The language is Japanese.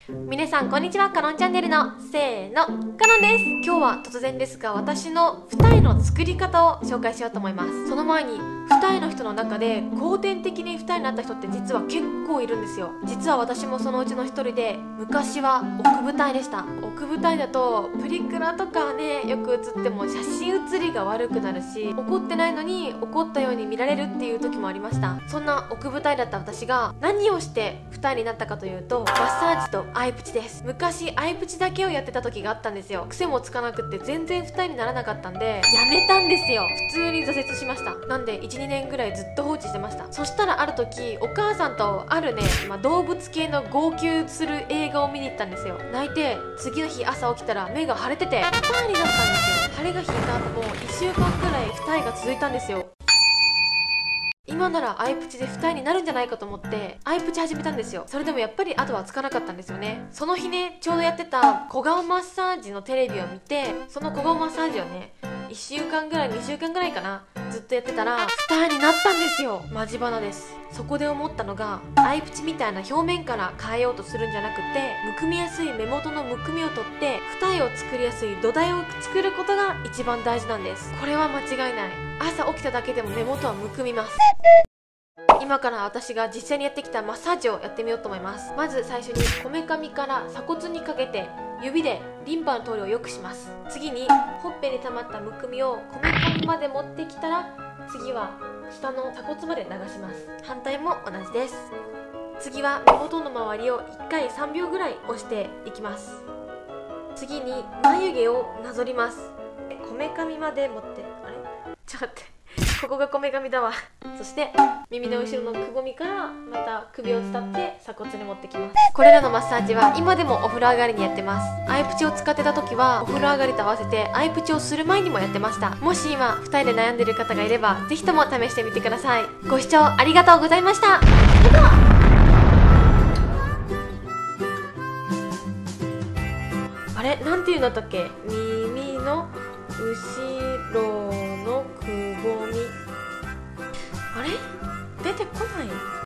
皆さんこんにちは。カノンチャンネルのせーの、カノンです。今日は突然ですが、私の二重の作り方を紹介しようと思います。その前に、二重の人の中で後天的に二重になった人って実は結構いるんですよ。実は私もそのうちの一人で、昔は奥二重でした。奥二重だとプリクラとかはね、よく写っても写真写りが悪くなるし、怒ってないのに怒ったように見られるっていう時もありました。そんな奥二重だった私が何をして二重になったかというと、マッサージとアイプチです。昔アイプチだけをやってた時があったんですよ。癖もつかなくって全然二重にならなかったんでやめたんですよ。普通に挫折しました。なんで 1,2 年ぐらいずっと放置してました。そしたらある時お母さんとあるね、動物系の号泣する映画を見に行ったんですよ。泣いて次の日朝起きたら目が腫れてて二重になったんですよ。腫れが引いた後も1週間くらい二重が続いたんですよ。今ならアイプチで二重になるんじゃないかと思ってアイプチ始めたんですよ。それでもやっぱり後はつかなかったんですよね。その日ね、ちょうどやってた小顔マッサージのテレビを見て、その小顔マッサージをね、1週間ぐらい2週間ぐらいかな、ずっとやってたら二重になったんですよ。マジバナです。そこで思ったのが、アイプチみたいな表面から変えようとするんじゃなくて、むくみやすい目元のむくみを取って二重を作りやすい土台を作ることが一番大事なんです。これは間違いない。朝起きただけでも目元はむくみます。今から私が実際にやってきたマッサージをやってみようと思います。まず最初にこめかみから鎖骨にかけて指でリンパの通りを良くします。次にほっぺに溜まったむくみをこめかみまで持ってきたら、次は下の鎖骨まで流します。反対も同じです。次は目元の周りを1回3秒ぐらい押していきます。次に眉毛をなぞります。こめかみまで持って、あれちょっと待って、ここがこめかみだわ。そして耳の後ろのくぼみからまた首を伝って鎖骨に持ってきます。これらのマッサージは今でもお風呂上がりにやってます。アイプチを使ってた時はお風呂上がりと合わせてアイプチをする前にもやってました。もし今二重で悩んでる方がいればぜひとも試してみてください。ご視聴ありがとうございました。あれなんていうんだったっけ、耳の後ろ